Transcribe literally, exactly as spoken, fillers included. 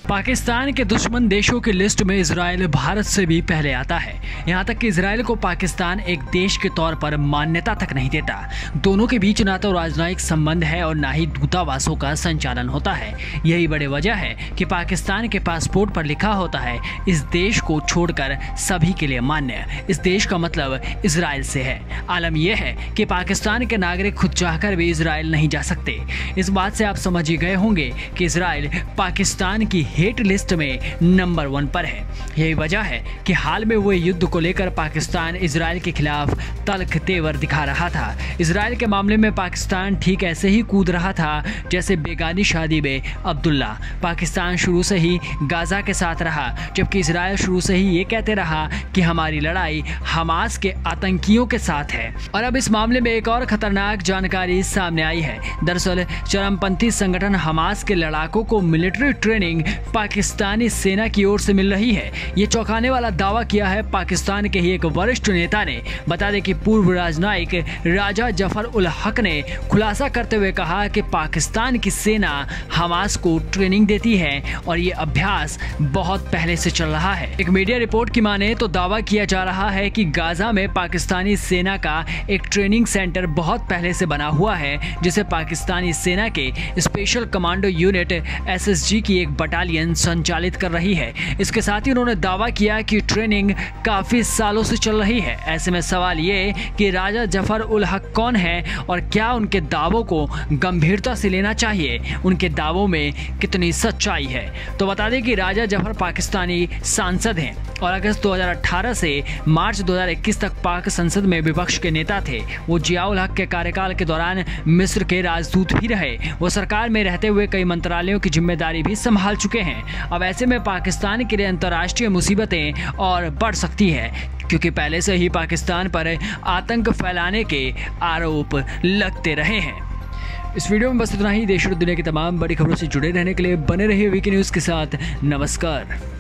पाकिस्तान के दुश्मन देशों की लिस्ट में इजराइल भारत से भी पहले आता है। यहाँ तक कि इजराइल को पाकिस्तान एक देश के तौर पर मान्यता तक नहीं देता। दोनों के बीच ना तो राजनयिक संबंध है और ना ही दूतावासों का संचालन होता है। यही बड़ी वजह है कि पाकिस्तान के पासपोर्ट पर लिखा होता है इस देश को छोड़कर सभी के लिए मान्य। इस देश का मतलब इजराइल से है। आलम यह है कि पाकिस्तान के नागरिक खुद चाहकर भी इजराइल नहीं जा सकते। इस बात से आप समझ ही गए होंगे कि इजराइल पाकिस्तान की हेट लिस्ट में नंबर वन पर है। यही वजह है कि हाल में हुए युद्ध को लेकर पाकिस्तान इजराइल के खिलाफ तल्ख तेवर दिखा रहा था। इजराइल के मामले में पाकिस्तान ठीक ऐसे ही कूद रहा था जैसे बेगानी शादी में अब्दुल्ला। पाकिस्तान शुरू से ही गाजा के साथ रहा, जबकि इजराइल शुरू से ही ये कहते रहा कि हमारी लड़ाई हमास के आतंकियों के साथ है। और अब इस मामले में एक और खतरनाक जानकारी सामने आई है। दरअसल चरमपंथी संगठन हमास के लड़ाकों को मिलिट्री ट्रेनिंग पाकिस्तानी सेना की ओर से मिल रही है। ये चौंकाने वाला दावा किया है पाकिस्तान के ही एक वरिष्ठ नेता ने। बता दें कि पूर्व राजनयिक राजा जफर उल हक ने खुलासा करते हुए कहा कि पाकिस्तान की सेना हमास को ट्रेनिंग देती है और ये अभ्यास बहुत पहले से चल रहा है। एक मीडिया रिपोर्ट की माने तो दावा किया जा रहा है कि गाजा में पाकिस्तानी सेना का एक ट्रेनिंग सेंटर बहुत पहले से बना हुआ है, जिसे पाकिस्तानी सेना के special commando unit S S G की एक बटालियन संचालित कर रही है। इसके साथ ही उन्होंने दावा किया कि ट्रेनिंग काफी सालों से चल रही है। ऐसे में सवाल ये कि राजा जफर उल हक कौन है और क्या उनके दावों को गंभीरता से लेना चाहिए, उनके दावों में कितनी सच्चाई है। तो बता दें कि राजा जफर पाकिस्तानी सांसद हैं और अगस्त दो हज़ार अठारह से मार्च दो हज़ार इक्कीस तक पाक संसद में विपक्ष के नेता थे। वो जिया उल हक के कार्यकाल के दौरान मिस्र के राजदूत भी रहे। वो सरकार में रहते हुए कई मंत्रालयों की जिम्मेदारी भी संभाल चुके हैं। अब ऐसे में पाकिस्तान के लिए अंतर्राष्ट्रीय मुसीबतें और बढ़ सकती है, क्योंकि पहले से ही पाकिस्तान पर आतंक फैलाने के आरोप लगते रहे हैं। इस वीडियो में बस इतना ही। देश और दुनिया की तमाम बड़ी खबरों से जुड़े रहने के लिए बने रहिए वीके न्यूज़ के साथ। नमस्कार।